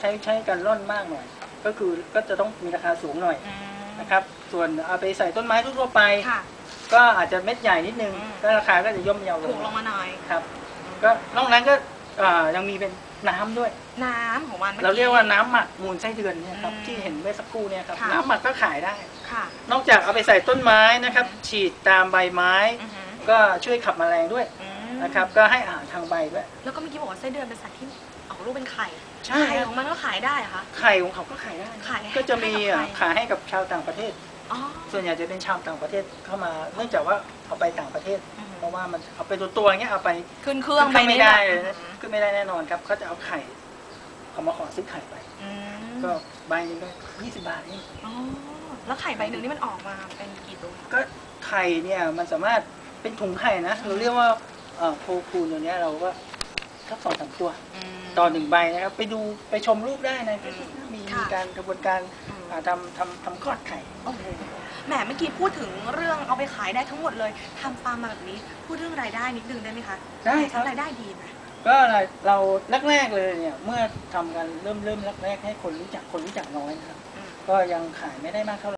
ใช้การร่อนมากหน่อยก็จะต้องมีราคาสูงหน่อยนะครับส่วนเอาไปใส่ต้นไม้ทั่วไปก็อาจจะเม็ดใหญ่นิดนึงก็ราคาก็จะย่อมเยาลงถูกลงมาหน่อยครับก็นอกนั้นก็ยังมีเป็นน้ำด้วยน้ำของมันเราเรียกว่าน้ำหมักมูลไส้เดือนเนี่ยครับที่เห็นเมื่อสักครู่เนี่ยครับน้ำหมักก็ขายได้นอกจากเอาไปใส่ต้นไม้นะครับฉีดตามใบไม้ก็ช่วยขับแมลงด้วยนะครับก็ให้อาหารทางใบด้วยแล้วก็เมื่อกี้บอกว่าไส้เดือนเป็นสัตว์ที่ออกลูกเป็นไข่ใช่ของมันก็ขายได้เหรอคะไข่ของเขาก็ขายได้ก็จะมีขายให้กับชาวต่างประเทศส่วนใหญ่จะเป็นชาวต่างประเทศเข้ามาเนื่องจากว่าเอาไปต่างประเทศเพราะว่ามันเอาไปตัวอย่างเงี้ยเอาไปขึ้นเครื่องไปไม่ได้ขึ้นไม่ได้แน่นอนครับเขาจะเอาไข่เขามาขอซื้อไข่ไปก็ใบนึงก็20 บาทนี่แล้วไข่ใบหนึ่งนี่มันออกมาเป็นกี่ตัวก็ไข่เนี่ยมันสามารถเป็นถุงไข่นะเราเรียกว่าโคคูนตัวนี้เราก็สัก2-3 ตัวต่อ1 ใบนะครับไปชมรูปได้นะมีการกระบวนการทำคลอดไข่แหมเมื่อกี้พูดถึงเรื่องเอาไปขายได้ทั้งหมดเลยทำฟาร์มมาแบบนี้พูดเรื่องรายได้นิดนึงได้ไหมคะได้ครับรายได้ดีไหมก็เราแรกเลยเนี่ยเมื่อทำกันเริ่มแรกให้คนรู้จักน้อยนะครับก็ยังขายไม่ได้มากเท่าไหร่